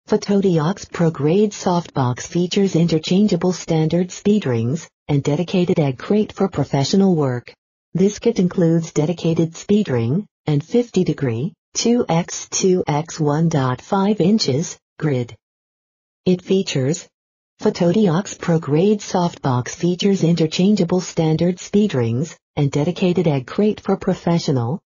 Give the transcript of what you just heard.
Fotodiox Pro grade softbox features interchangeable standard speedrings and dedicated Eggcrate for professional work. This kit includes dedicated speedring and 50-degree 2x2x1.5 inches grid. It features Fotodiox Pro grade softbox features interchangeable standard speedrings and dedicated Eggcrate for professional